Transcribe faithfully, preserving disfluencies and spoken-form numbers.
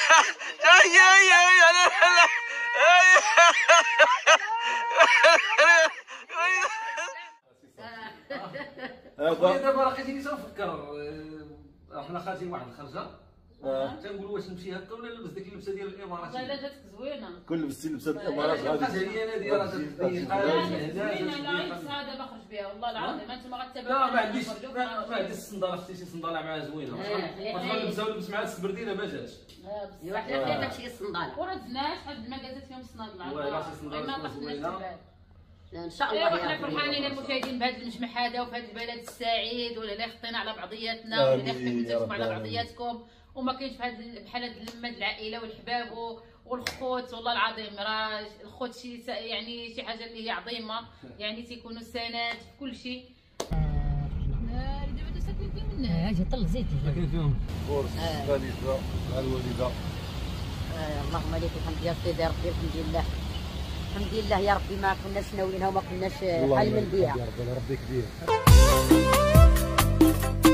دابا راه كتجيني تنفكر حنا خارجين واحد الخرجه تنقول واش نمشي هكا ولا نلبس ديك اللبسه ديال الامارات. والله الا جاتك زوينه. كل لبستي لبسه الامارات غادي هي انا ديال راه زوينه. لا عيب السعاده ما خرج بها والله العظيم. انتم غتتابعوا. لا ما عنديش ما عنديش الصنداله، اختي شي صنداله معاها زوينه. واش غنلبسها ونلبس معاها السبرديله ما جاتش. ايوا حنا فيها داكشي الصنداله. وراه دناش حد المكازات فيهم الصنادله. والله لا شي صنداله ما زوينه. ان شاء الله. ايوا حنا فرحانين المشاهدين بهذا المجمع هذا وفي هذا البلد السعيد، ولا لا خطينا على بعضياتنا ولا لا خطيتوا على بعضياتكم، وما كاينش بحال بحال هاد اللمه العائله والحباب والخوت. والله العظيم راه الخوت شي يعني شي حاجه اللي هي عظيمه، يعني تيكونوا سند في كل شيء. دابا ساكنين فين الناس؟ اجي طل زيت ساكنين فيهم بورس الوالده مع الوالده. اللهم لك الحمد يا سيدي ربي. الحمد لله الحمد لله يا ربي. ما كناش ناويينها وما كناش حل من بيها. ربي كبير.